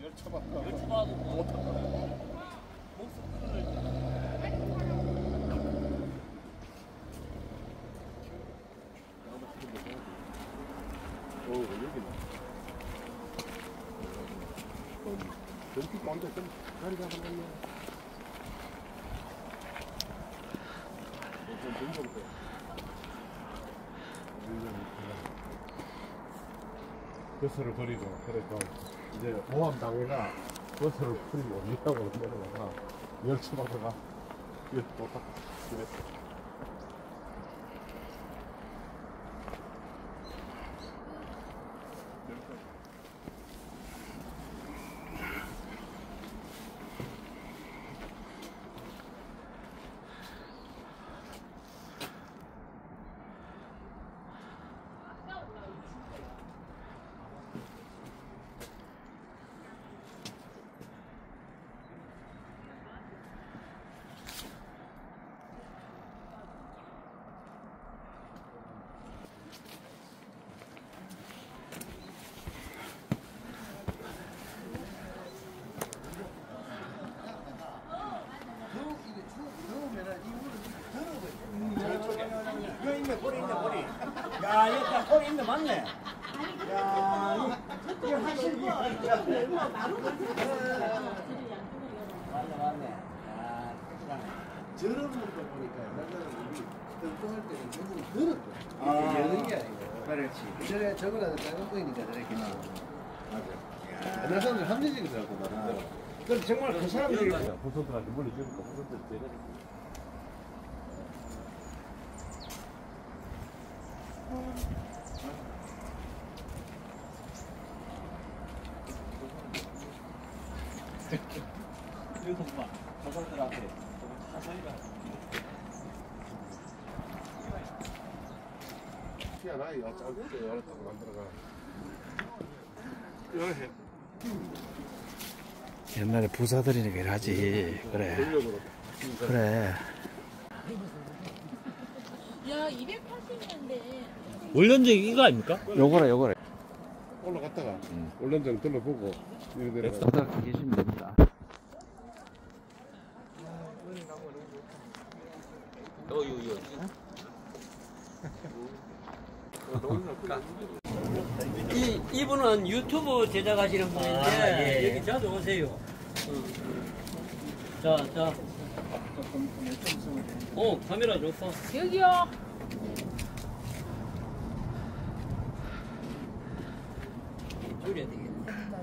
열쳐봐도 못한다. 목숨 끊을 여기네. 저렇게 꼰대 좀 다리가 한번요. 버스를 버리고 그래도 이제 보험 당해가 버스를 버리고 밑으로 내려가가 열차받아가 여기 도착 그랬어. 야, 이거 소리 있네, 맞네. 야, 이거 하실 거. 맞네. 아, 저런 거 보니까 나는 우리 등록할 때는 대부분 들었고 여는 게 아니고 그렇지 저거라도 작은 거니까 저렇게 맞아 옛날 사람들 합리적이더라고 말은 그럼 정말 그 사람들이 후손들한테 물려주니까 후손들 때려 이거 봐. 저사람들한테 사소리가 희한하게 짧게 열었다고 만들어가 열해 옛날에 부사들이니까 이러지. 그래. 전력으로 그래. 야, 280년대. 원년적 이거 아닙니까? 요거래. 올라갔다가 올란장 둘러보고 이리 내려가 바닥 계시면 됩니다. 이분은 유튜브 제작하시는 분인데 여기 자주 오세요. 자. 카메라 좋다. 여기요. 줄여야 되겠네.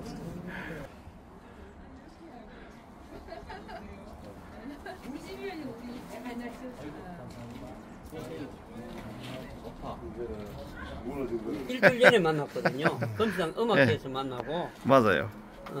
일주일 전에 만났거든요. 금수당 음악회에서 만나고. 맞아요.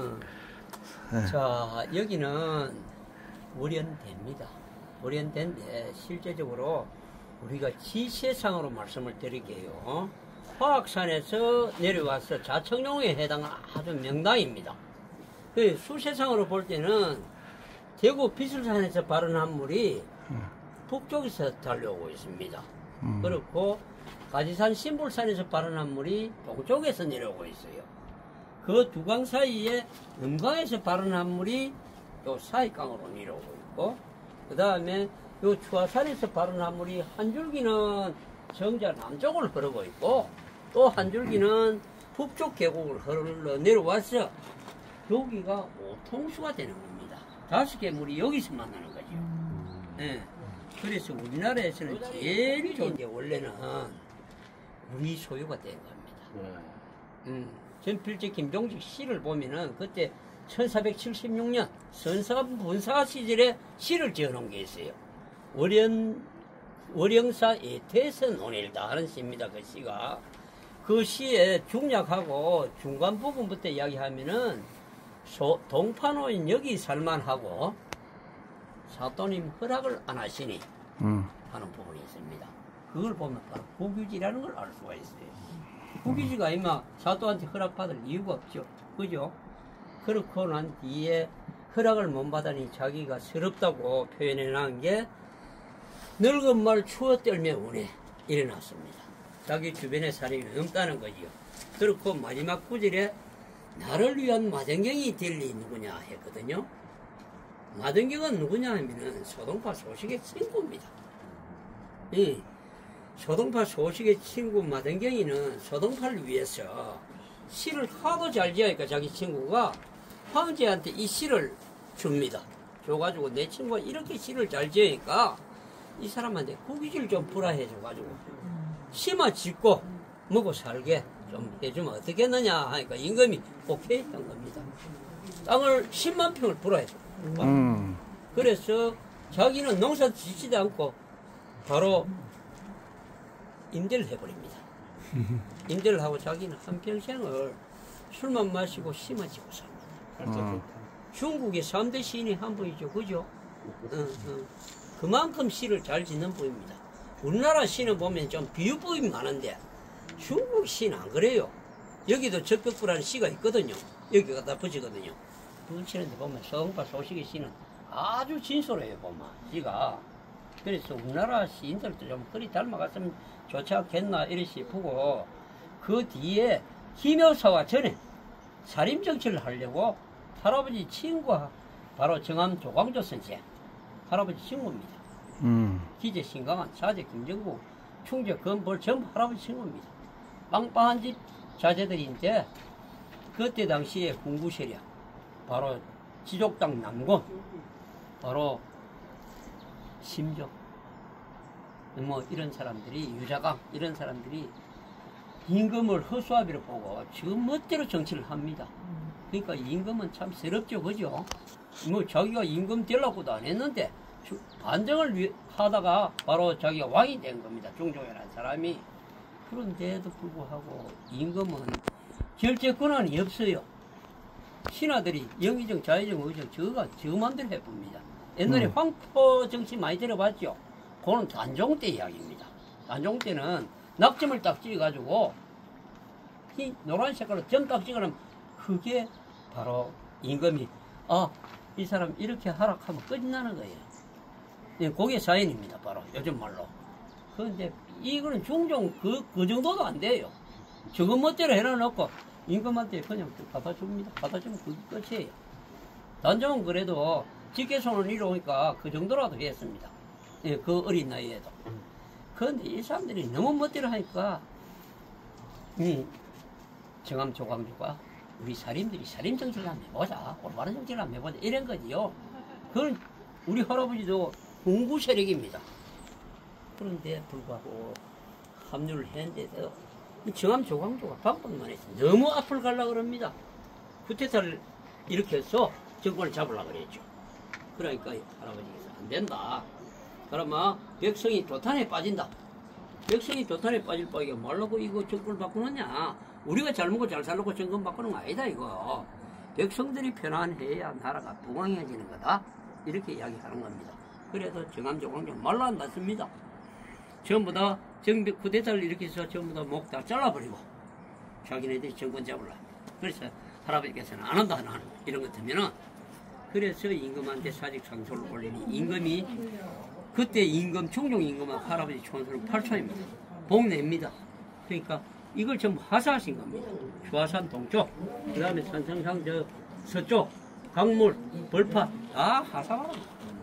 자, 여기는 월연대입니다. 월연대인데 실제적으로 우리가 지세상으로 말씀을 드릴게요. 화학산에서 내려와서 자청룡에 해당하는 아주 명당입니다. 그 수세상으로 볼 때는 대구 비술산에서 발원한 물이 북쪽에서 달려오고 있습니다. 그렇고 가지산 신불산에서 발원한 물이 동쪽에서 내려오고 있어요. 그 두 강 사이에 음강에서 발원한 물이 요 사익강으로 내려오고 있고, 그 다음에 요 추화산에서 발원한 물이 한 줄기는 정자 남쪽을 흐르고 있고, 또 한 줄기는 북쪽 계곡을 흘러 내려와서 여기가 오통수가 되는 겁니다. 5개 물이 여기서 만나는 거죠. 네. 그래서 우리나라에서는 제일 좋은 게 원래는 우리 소유가 된 겁니다. 전필제 김종직 시를 보면은 그때 1476년 선사분사 시절에 시를 지어놓은 게 있어요. 월영사 예태에서 논일다 하는 시입니다. 그 시가. 그 시에 중략하고 중간 부분부터 이야기하면은 동파노인 여기 살만하고 사또님 허락을 안 하시니 하는 부분이 있습니다. 그걸 보면 바로 국유지라는 걸 알 수가 있어요. 국유지가 아니면 사또한테 허락받을 이유가 없죠. 그죠? 그렇고 난 뒤에 허락을 못 받으니 자기가 서럽다고 표현해 놓은 게 늙은 말 추워 떨며 우네 일어났습니다. 자기 주변에 사람이 없다는 거지요. 그렇고 마지막 구절에 나를 위한 마등경이 될 리 누구냐 했거든요. 마등경은 누구냐 하면은 소동파 소식의 친구입니다. 이 소동파 소식의 친구 마등경이는 소동파를 위해서 시를 하도 잘 지으니까 자기 친구가 황제한테 이 시를 줍니다. 줘가지고 내 친구가 이렇게 시를 잘 지으니까 이 사람한테 국위를 좀 불화해줘가지고 시만 짓고 먹고 살게 좀 해주면 어떻겠느냐 하니까 임금이 오케이 했던 겁니다. 땅을 10만 평을 불화해줘. 그래서 자기는 농사 짓지도 않고 바로 임대를 해버립니다. 임대를 하고 자기는 한평생을 술만 마시고 시만 짓고 삽니다. 중국의 3대 시인이 한 분이죠. 그죠? 그만큼 시를 잘 짓는 분입니다. 우리나라 시는 보면 좀 비유법이 많은데 중국 시는 안 그래요. 여기도 적격부라는 시가 있거든요. 여기 갖다 붙이거든요. 붙이는데 보면 소동파 소식의 시는 아주 진솔해요. 보면 시가. 그래서 우리나라 시인들도 좀 그리 닮아갔으면 좋지 않겠나 이래 싶고, 그 뒤에 김효사와 전에 살인정치를 하려고 할아버지 친구가 바로 정암 조광조 선생, 할아버지 친구입니다. 기재 신강한 자제 김정국, 충재 건볼 전부 할아버지 친구입니다. 빵빵한 집 자제들인데 그때 당시에 훈구세력, 바로 지족당 남군, 바로 심정, 뭐 이런 사람들이, 유자강 이런 사람들이 임금을 허수아비로 보고 지금 멋대로 정치를 합니다. 그러니까 임금은 참 새롭죠. 그죠? 뭐 자기가 임금 되려고도 안 했는데 반정을 하다가 바로 자기가 왕이 된 겁니다. 중종이라는 사람이. 그런데도 불구하고 임금은 결제 권한이 없어요. 신하들이 영의정, 자의정, 의정 저가 저 마음대로 해봅니다. 옛날에 황포 정치 많이 들어봤죠? 그거는 단종 때 이야기입니다. 단종 때는 낙점을 딱 찍어가지고 이 노란 색깔로 점 딱 찍으면 그게 바로 임금이 이 사람 이렇게 하락하면 끝나는 거예요. 그게 사연입니다. 바로 요즘 말로. 그런데 이거는 중종 그 정도도 안 돼요. 저거 멋대로 해놔놓고 임금한테 그냥 갖다 줍니다. 갖다 주면 그게 끝이에요. 단종은 그래도 직계손을 이루니까 그 정도라도 했습니다. 예, 그 어린 나이에도. 그런데 이 사람들이 너무 멋대로 하니까 정암 조광조가 우리 살인들이 살인 정치를 한번 해보자, 올바른 정치를 한번 해보자 이런 거지요. 그건 우리 할아버지도 훈구 세력입니다. 그런데 불구하고 합류를 했는데도 정암 조광조가 방법만 해서 너무 앞을 가려고 그럽니다. 쿠데타를 일으켜서 정권을 잡으려고 그랬죠. 그러니까 할아버지께서 안 된다. 그러면 백성이 도탄에 빠진다. 백성이 도탄에 빠질 바에 말라고 이거 정권을 바꾸느냐. 우리가 잘 먹고 잘 살려고 정권 바꾸는 거 아니다 이거. 백성들이 편안해야 나라가 부강해지는 거다. 이렇게 이야기하는 겁니다. 그래도 정암조광조 말로 안 났습니다. 전부 다 정백 쿠데타를 일으켜서 전부 다 목 다 잘라버리고 자기네들이 정권 잡으려. 그래서 할아버지께서는 안 한다 나는 이런 것 같으면은, 그래서 임금한테 사직 상소를 올리니 임금이 그때 임금 총종 임금은 할아버지 총수는 8초입니다. 복내입니다. 그러니까 이걸 전부 하사하신 겁니다. 주화산 동쪽, 그 다음에 산성상 저 서쪽, 강물, 벌판 다 하사하라.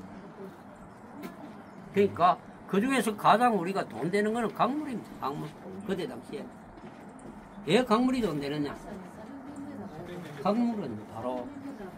그러니까 그 중에서 가장 우리가 돈 되는 거는 강물입니다. 강물. 그때 당시에 왜 강물이 돈 되느냐? 강물은 바로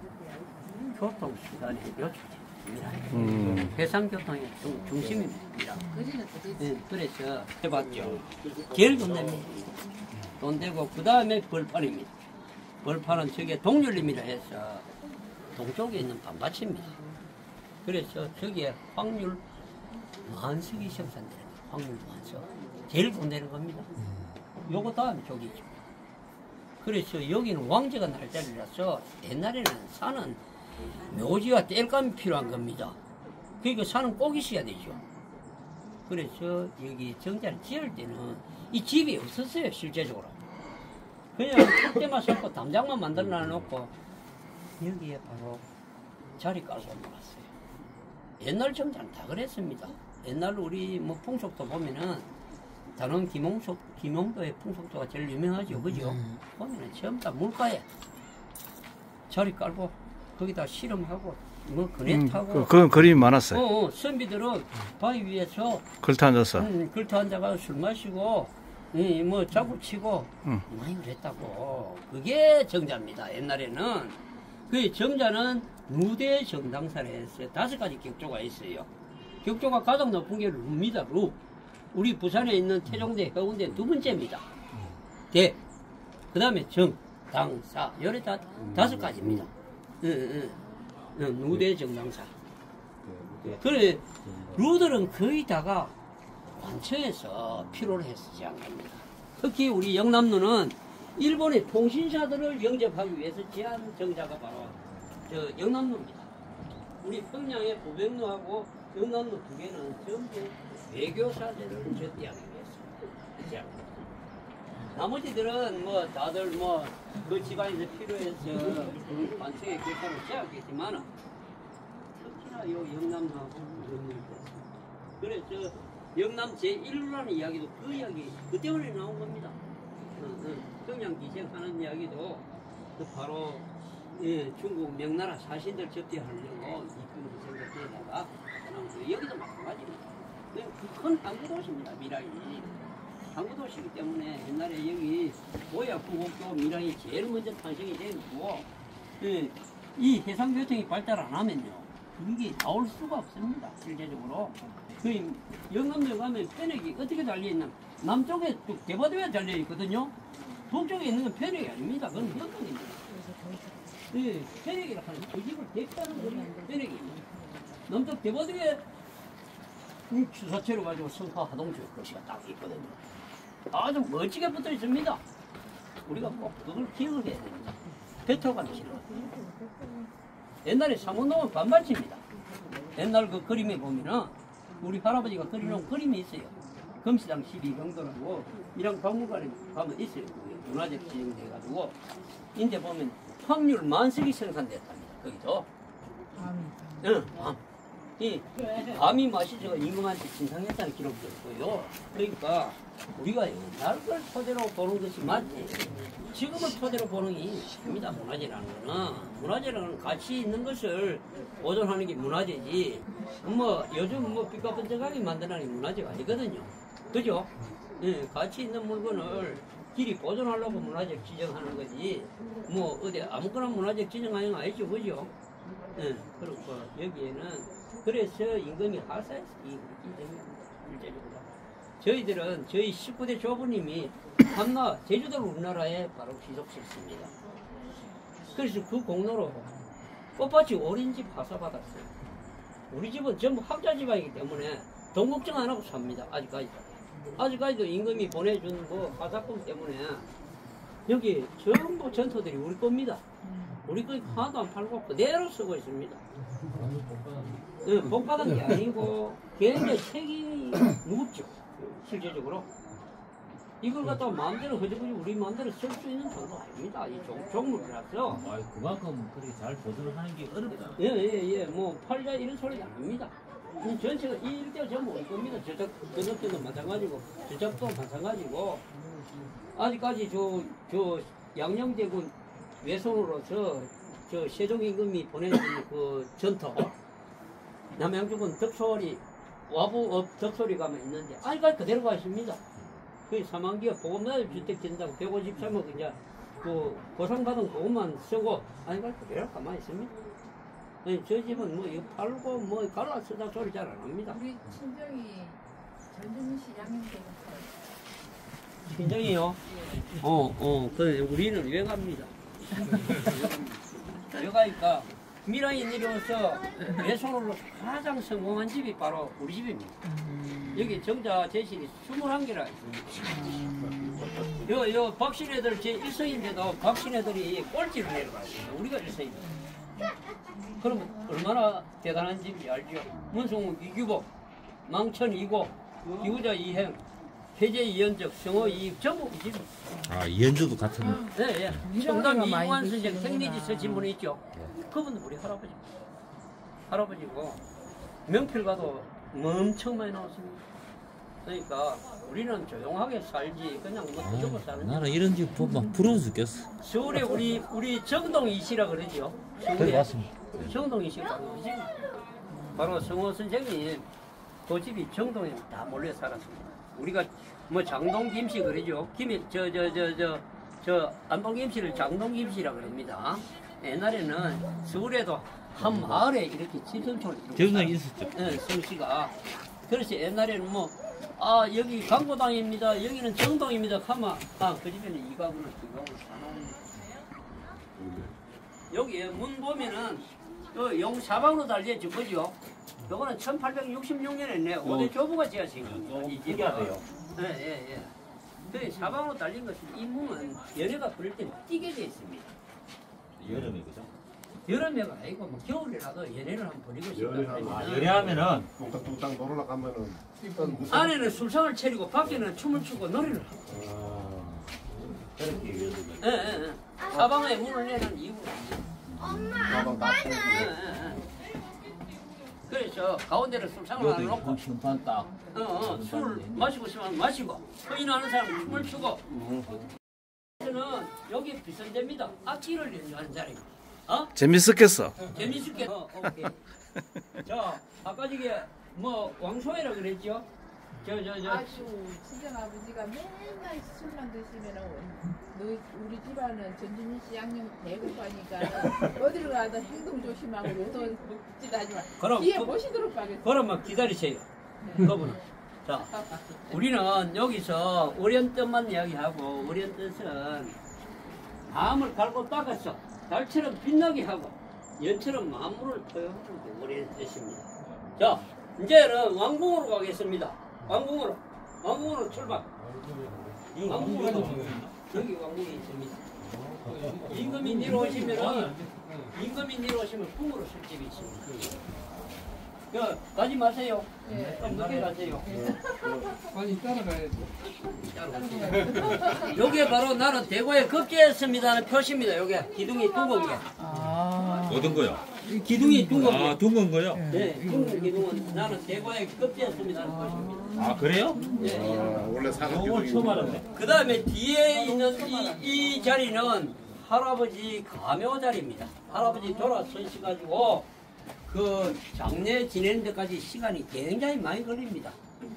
교통수단의 요충지입니다. 해상교통의 중심입니다. 네, 그래서 해봤죠. 제일 돈 됩니다. 돈 되고 그 다음에 벌판입니다. 벌판은 저게 동률림이라 해서 동쪽에 있는 밤밭입니다. 그래서 저기에 확률 만석이 생산되는 거예요. 확률 만석. 제일 돈 되는 겁니다. 요거 다음에 저기죠. 그래서 여기는 왕제가 날 자리라서 옛날에는 산은 묘지와 땔감이 필요한 겁니다. 그러니까 산은 꼭 있어야 되죠. 그래서 여기 정자를 지을 때는 이 집이 없었어요. 실제적으로. 그냥 흙대만 섞고 담장만 만들어 놓고 여기에 바로 자리 깔고 놀았어요. 옛날 정자는 다 그랬습니다. 옛날 우리 뭐 풍속도 보면은 다른 김용도의 풍속도가 제일 유명하죠. 그죠? 보면은 전부 다 물가에 자리 깔고 거기다 실험하고 뭐 그네 타고 그건 그림이 많았어요. 선비들은 바위 위에서 걸터 앉아서. 글터 앉아가 술 마시고 뭐 자구 치고 많이 그랬다고. 그게 정자입니다. 옛날에는 그 정자는 루대 정당사를 했어요. 5가지 격조가 있어요. 격조가 가장 높은 게 루입니다. 루. 우리 부산에 있는 태종대, 해운대 2번째입니다. 대. 그 다음에 정, 당, 사. 요래 다 5가지입니다. 루대 정당사. 그래, 루들은 거의 다가 관청에서 필요를 했었지 않습니까? 특히 우리 영남루는 일본의 통신사들을 영접하기 위해서 제한 정자가 바로 영남루입니다. 우리 평양의 보백루하고 영남루 2개는 전부 외교사들을 접대하기 위해서. 나머지들은 뭐 다들 뭐 그 집안에서 필요해서 그 관청의 결과를 제약했지만 특히나 요 영남루하고 그래서 영남 제1루라는 이야기도 그 이야기 그 때문에 나온 겁니다. 평양 기생하는 이야기도 그 바로 중국 명나라 사신들 접대하려고 이쁜 기생들에다가 여기도 마찬가지입니다. 큰 항구도시입니다. 미라이 항구도시이기 때문에 옛날에 여기 보야 구곡도 미라이 제일 먼저 탄생이 된 거고 이 해상교통이 발달 안 하면요 이게 나올 수가 없습니다. 실제적으로 그 영남도에 가면 편액이 어떻게 달려있나 남쪽에 대바도에 달려있거든요. 동쪽에 있는 건 편액이 아닙니다. 그건 현동입니다. 편액이라 하는 그 집을 대표하는 것이 편액입니다. 남쪽 대바도에 주사체로 가지고 성파 하동주 거시가 딱 있거든요. 아주 멋지게 붙어 있습니다. 우리가 꼭 그걸 기억을 해야 됩니다. 배터가는 싫어. 옛날에 삼원동은 반발치입니다. 옛날 그 그림에 보면은 우리 할아버지가 그려놓은 그림이 있어요. 금시당 12경도라고 이런 박물관에 가면 있어요. 문화재 지정돼가지고 이제 보면 확률 만석이 생산됐답니다. 거기도. 응, 밤. 이 밤이 맛이 저 임금한테 진상했다는 기록도 있고요. 그러니까 우리가 옛날 걸 토대로 보는 것이 맞지. 지금은 토대로 보는 게 아닙니다. 문화재라는 거는. 문화재라는 가치 있는 것을 보존하는 게 문화재지. 뭐 요즘 뭐 삐까번쩍하게 만드는 게 문화재가 아니거든요. 그죠? 예, 가치 있는 물건을 길이 보존하려고 문화재 지정하는 거지. 뭐 어디 아무거나 문화재 지정하는 거 아니죠. 그죠? 예, 그렇고 여기에는 그래서 임금이 하사해서 이 실제적으로 저희들은 저희 19대 조부님이 한나 제주도를 우리나라에 바로 귀속시켰습니다. 그래서 그 공로로 꽃밭이 오린 집 하사받았어요. 우리 집은 전부 학자 집안이기 때문에 돈 걱정 안 하고 삽니다. 아직까지도 임금이 보내준 그 하사금 때문에 여기 전부 전토들이 우리 겁니다. 우리 거 하나도 안 팔고 그대로 쓰고 있습니다. 복 받은 게 아니고 굉장히 책임이 무겁죠. 실제적으로 이걸 갖다가 마음대로 허지부지 우리 마음대로 쓸 수 있는 정도 아닙니다. 이 종물이라서. 그만큼 그렇게 잘 보존을 하는 게 어렵다. 예. 뭐 팔자 이런 소리가 아닙니다. 이 전체가 이 일대가 전부 올 겁니다. 저쪽도 마찬가지고 저쪽도 마찬가지고 아직까지 저 양녕대군 외손으로서 저 세종임금이 보내준 그 전터 남양주군 덕소리 와부 덕소리 가면 있는데 아직까지 그대로 가 있습니다. 그 사망기업 보금자리 주택 진다고 153억 이제 그 보상받은 그것만 쓰고 아직까지 그대로 가만히 있습니다. 아니, 저 집은 뭐 이거 팔고 뭐 갈라 쓰다 소리 잘 안 합니다. 우리 친정이 전주시 양녕대군 친정이요? 그 우리는 외가입니다. 외가니까 미라이 내려와서 외손으로 가장 성공한 집이 바로 우리 집입니다. 여기 정자 제실이 21개라 있습니다. 요 박신애들 제 1성인데도 박신애들이 꼴찌를 내려갔습니다. 우리가 1성입니다. 그럼 얼마나 대단한 집인지 알죠? 문성우 이규복, 망천 이고, 기후자 이행, 해제 이연적, 성호 이익 전부 우리 집입니다. 아, 이현주도 같은. 네. 청담 이용환 선생 생리지 쓰신 분이 있죠. 그분도 우리 할아버지고 명필가도 엄청 많이 나왔습니다. 그러니까 우리는 조용하게 살지 그냥 뭐 뜨고 사는 나는 이런 집 보면 부러워 죽겠어. 서울에 우리 정동이시라 그러죠. 서울에 맞습니다. 정동이시 바로 성호 선생님 고집이 정동에 다 몰려 살았습니다. 우리가 뭐 장동 김씨 그러죠. 김이 저 안동 김씨를 장동 김씨라 그럽니다. 옛날에는 서울에도 한 마을에 이렇게 집성촌을 기억나게 있었죠. 네, 성씨가. 그래서 옛날에는 뭐, 여기 강고당입니다. 여기는 정동입니다. 하면, 그 집에는 이가구나, 이가구나 사나운데. 여기 문 보면은, 용 사방으로 달려진 거죠. 요거는 1866년에 내 5대 조부가 지었으니 이 집이 돼요. 예. 그 사방으로 달린 것이 이 문은 연애가 부를 때는 띄게 되어 있습니다. 여름에 그죠? 여름에가 아니고 뭐 겨울이라도 연애를 한번 부리고 싶다. 연애하면은 뚱땅뚱땅 놀러 가면은 안에는 술상을 차리고 밖에는 춤을 추고 노래를 하고. 그렇게 예. 사방에 문을 내는 이유가 가방 다 예. 그래서 가운데를 술상을 하나 놓고 심판 딱. 술 마시고 싶으면 마시고 허인하는 사람은 춤을 추고 저는 여기 비선대입니다. 악기를 연주하는 자리입니다. 재밌었겠어. 재밌을게. 오케이. 자, 아까 저게 뭐 왕소회라 그랬죠? 아주 친정 아버지가 맨날 술만 드시면은 우리 집안은 전준희 씨 양념 배고파니까 어디를 가도 행동 조심하고 요도 먹지도 하지 마. 그럼 뒤에 모시도록 하겠습니다. 그러면 기다리세요. 그분은. 자, 우리는 여기서 오련뜻만 이야기하고 오련뜻은 마음을 갈고 닦았어. 달처럼 빛나게 하고 연처럼 만물을 토용하는 게 오련뜻입니다. 자, 이제는 왕궁으로 가겠습니다. 왕궁으로 출발. 왕궁으로 여기 왕궁이 있습니다. 임금이 내려오시면 궁으로 술집이 있습니다. 가지 마세요. 좀 늦게 가세요. 아니 따라가야지. 요게 바로 나는 대구에 급제했습니다는 표시입니다. 요게 기둥이 둥근 게. 어떤 거요? 기둥이 둥근 게. 둥근 거요? 네, 둥근 기둥은 나는 대구에 급제했습니다는 표시입니다. 그래요? 예. 원래 사각 오늘 처음 알았네. 그 다음에 뒤에 있는 이 자리는 할아버지 가묘 자리입니다. 할아버지 돌아서셔가지고 그 장례 지내는 데까지 시간이 굉장히 많이 걸립니다.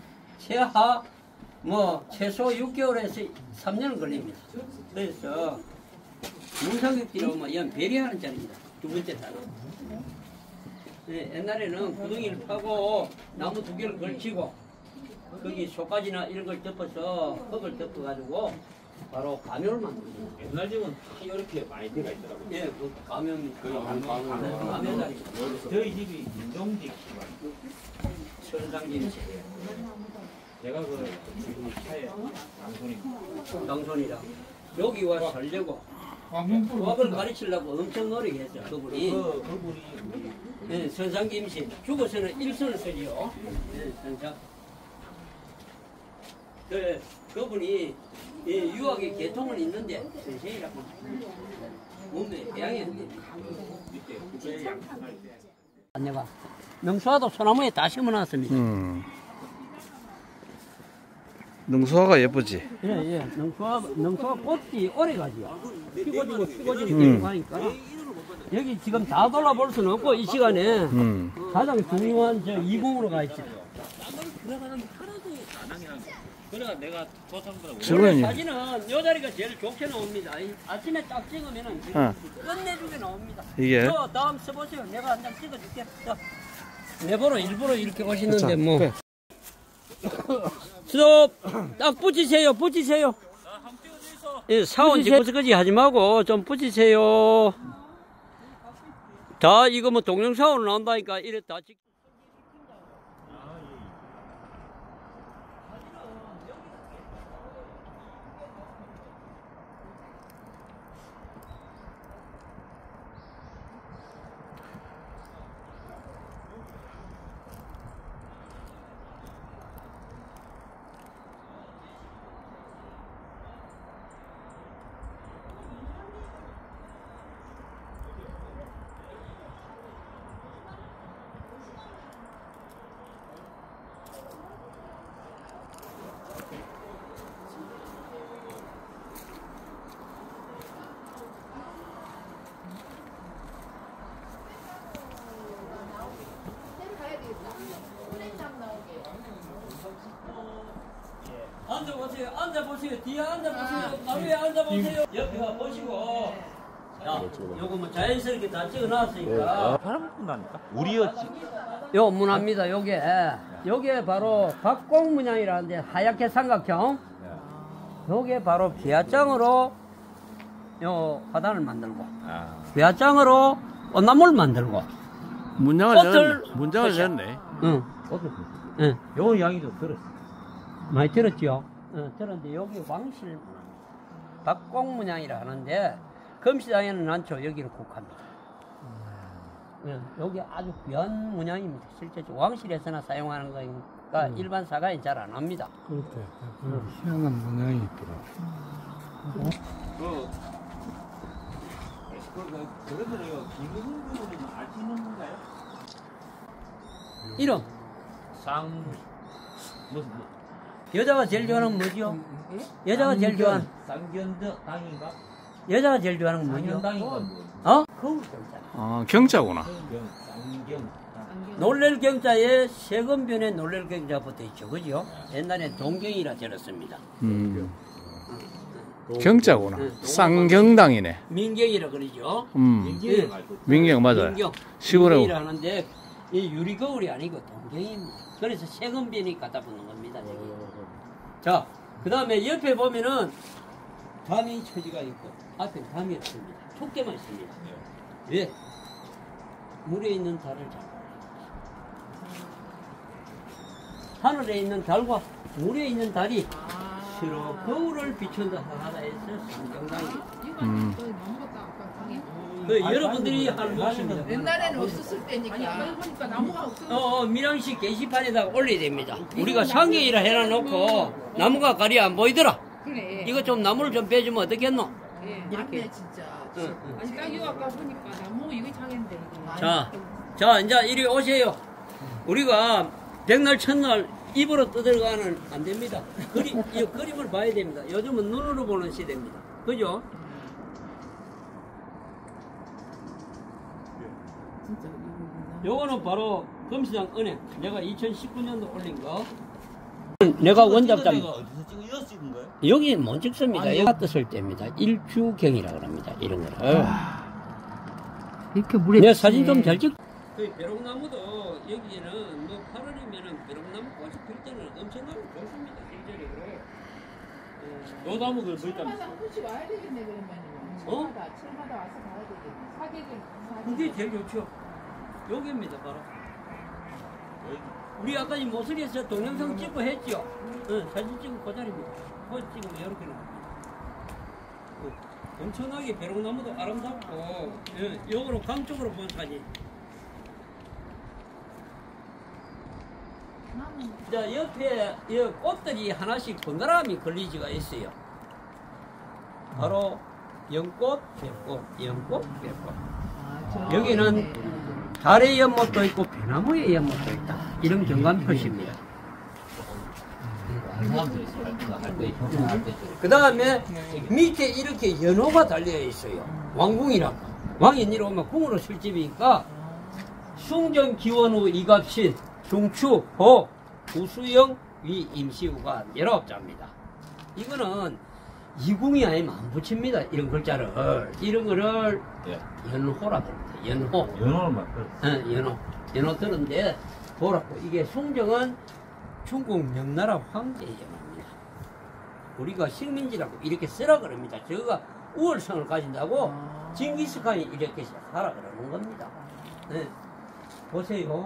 최소 6개월에서 3년 걸립니다. 그래서 문상격지로 뭐 이런 배려하는 자리입니다. 두 번째 자리. 네, 옛날에는 구덩이를 파고 나무 2개를 걸치고 거기 속가지나 이런 걸 덮어서 흙을 덮어가지고 바로 가면을 만듭니다. 옛날 집은 다 이렇게 많이 들어가 있더라고요. 예, 그 가면 가면 자리. 저희 집이 인동집 천상김치 제가 그 지금 차에 당손이라 여기 와 살려고 수학을 가르치려고 엄청 노력했어요. 그분이. 그분이 예, 천상김씨 죽어서는 일선을 쓰지요. 예, 천상. 그분이 유학의 계통은 있는데 선생이라고 몸에 배양이 안 됩니다. 내가 명수화도 소나무에 다 심어놨습니다. 능수화가 예쁘지. 예. 능수화 꽃이 오래 가지요. 피고지고 계속 가니까. 여기 지금 다 돌아볼 수는 없고, 이 시간에 가장 중요한 저 이궁으로 가 있죠. 그래가 내가 도상부라고. 원래 사진은 이 자리가 제일 좋게 나옵니다. 아침에 딱 찍으면은 끝내주게 나옵니다. 이게? 저 다음 써보세요. 내가 한 장 찍어줄게. 자, 내보러 일부러 이렇게 오시는데 뭐. 스톱! 딱 붙이세요. 예, 사원 지그지 하지 말고 좀 붙이세요. 다 이거 뭐 동영상으로 나온다니까 이래 다 찍. 앉아보세요. 앉아보세요. 뒤에 앉아보세요. 나무에 앉아보세요. 옆에 가 보시고. 자, 요거 뭐 자연스럽게 다 찍어놨으니까. 바람 분다니까. 우리였지. 요 문화입니다. 요게 바로 박공 문양이라는데 하얗게 삼각형. 요게 바로 비아장으로 요 화단을 만들고, 비아장으로 꽃나무를 만들고. 문장을 냈네. 응. 응. 요 이야기도 들었어. 많이 들었죠? 들었는데 여기 왕실 박공 문양이라 하는데 금시장에는 않죠. 여기는 국합니다. 여기 아주 귀한 문양입니다. 실제 왕실에서나 사용하는 거니까 일반 사가에 잘 안 합니다. 그렇대. 희한한 문양이 있더라. 그래도 이거 김은훈 부모님 아시는 건가요? 이름 무슨 여자가 제일 좋아하는 건 뭐죠? 여자가 제일 좋아하는 쌍견당인가? 여자가 제일 좋아하는 건 뭐죠? 쌍견당인가? 어? 거울 경자. 경자구나. 쌍견. 놀랄 경자에 세금변에 놀랄 경자 붙어 있죠. 그죠? 옛날에 동경이라 들었습니다. 경자구나. 쌍경당이네. 민경이라 그러죠. 민경이 말고. 민경 맞아요. 민경. 시골에 민경이라 하는데 이 유리 거울이 아니고 동경입니다. 그래서 세금변이 갖다 붙는 겁니다. 여기. 자, 그 다음에 옆에 보면은 담이 처지가 있고 앞에 담이 없습니다. 촉대만 있습니다. 왜? 물에 있는 달을 잡고 하늘에 있는 달과 물에 있는 달이 서로 거울을 비춘다 하다 해서 성경당이. 여러분들이 할 것입니다. 옛날에는 없었을 때니까. 아니, 보니까 나무가 없어. 밀양시 게시판에다가 올려야 됩니다. 우리가 상경이라 해놔놓고 나무가 가리 안 보이더라. 그래. 이거 좀 나무를 좀 빼주면 어떻겠노? 예, 이렇게. 맞네 진짜. 아니 딱 이거 아까 보니까 나무 이거 장인데. 자, 이제 이리 오세요. 우리가 백날 첫날 입으로 떠들어가는 안 됩니다. 이 그림을 봐야 됩니다. 요즘은 눈으로 보는 시대입니다. 그죠? 요거는 바로 금시장 은행. 내가 2019년도 올린 거. 내가 원작자입니다. 어디서 찍은 거예요? 여기 못 찍습니다. 여기가 떴을 때입니다. 일주경이라고 합니다. 이런 거를. 이렇게 물에. 내가 사진 좀 잘 찍. 그 벼룩나무도 여기에는 뭐 8월이면은 벼룩나무 꽃이 필 때는 엄청나게 좋습니다. 실제로. 요 나무 그 칠마다 한 번씩 와야 되겠네 그러면. 칠마다 와서 봐야 되겠네. 사계절. 그게 제일 좋죠. 여기입니다, 바로. 우리 아까 이 모서리에서 동영상 찍고 했죠? 사진 찍고 그 자리입니다. 그거 찍으면 이렇게 나옵니다. 엄청나게 벼룩나무도 아름답고, 요거로 강 쪽으로 본 사진. 자, 옆에 이 꽃들이 하나씩 번갈아가며 걸리지가 있어요. 바로 연꽃, 백꽃, 연꽃, 백꽃. 여기는 달의 연못도 있고 배나무의 연못도 있다. 이런 경관 표시입니다. 그 다음에 밑에 이렇게 연호가 달려 있어요. 왕궁이라고. 왕이 내려오면 궁으로 술집이니까 숭정 기원후 이갑신 중추 호 우수영 위 임시우가 19자입니다. 이거는 이궁이 아니면 안 붙입니다. 이런 글자를. 이런 거를 연호라고 합니다. 연호. 연호를 맞고. 연호 들은데 보라고. 이게 숭정은 중국 명나라 황제의 연호입니다. 우리가 식민지라고 이렇게 쓰라 그럽니다. 저가 우월성을 가진다고 징기스칸이 이렇게 하라 그러는 겁니다. 보세요.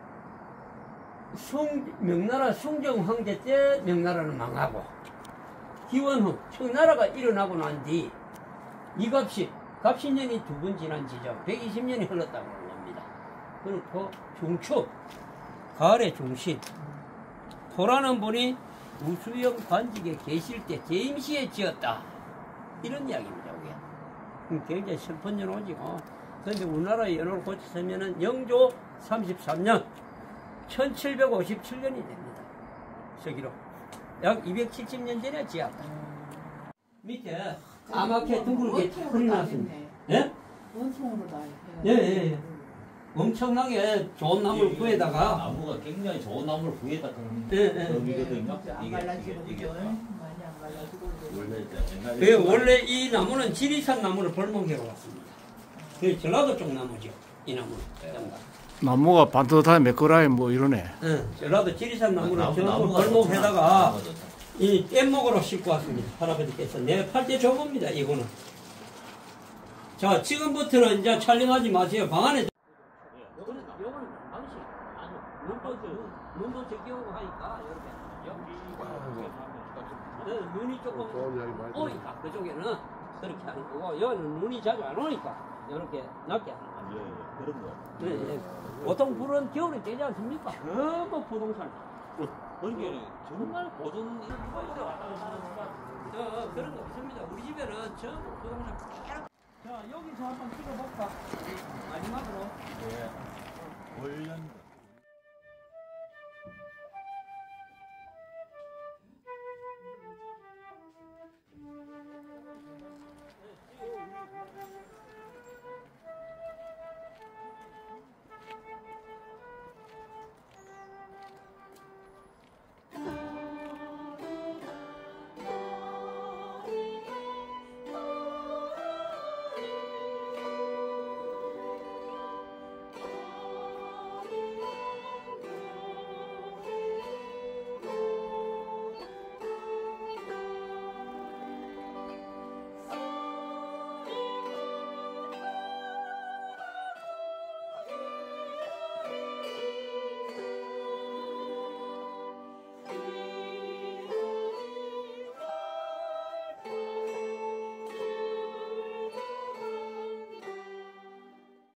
명나라 숭정 황제 때 명나라는 망하고 기원 후 청나라가 일어나고 난 뒤 이갑신 갑신년이 2번 지난 지점 120년이 흘렀다고 하는 겁니다. 그리고 중추 가을의 중신 토라는 분이 우수영 관직에 계실 때 재임시에 지었다. 이런 이야기입니다. 이게 굉장히 슬픈 연호지고. 그런데 우리나라의 연호를 고쳤으면 영조 33년 1757년이 됩니다. 서기로 약 270년 전에 지었다. 밑에 까맣게 둥글게 풀이 났습니다. 예? 원통으로 다. 예. 엄청나게 좋은 나무를 구해다가 나무가 굉장히 좋은 나무를 구해다 그런 예, 거거든요. 안 발라지고 그죠? 많이 안 발라지고 그죠? 그 원래 이 나무는 지리산 나무를 벌목해로 왔습니다. 그 전라도 쪽 나무죠. 이 나무는 전부 다. 나무가 반듯하게 매끄라이 뭐 이러네. 응, 전라도 지리산 나무를 전부 나무가 벌목해다가 좋구나. 이 뗏목으로 싣고 왔습니다. 할아버지께서 내 팔대 저겁니다. 이거는. 자, 지금부터는 이제 촬영하지 마세요. 방 안에. 요거는 방식. 눈도 적게 오고 하니까 이렇게. 눈이 조금 좋은 이야기 많이 오니까 그쪽에는 그렇게 하는 거고 여기는 눈이 자주 안 오니까 이렇게 낮게 하는 거예요. 예, 그런 거. 네, 네. 보통 불은 겨울에 되지 않습니까? 전부 부동산. 그러니까 정말 고전 그런 거 없습니다. 우리 집에는 전부 부동산. 자, 여기서 한번 찍어볼까?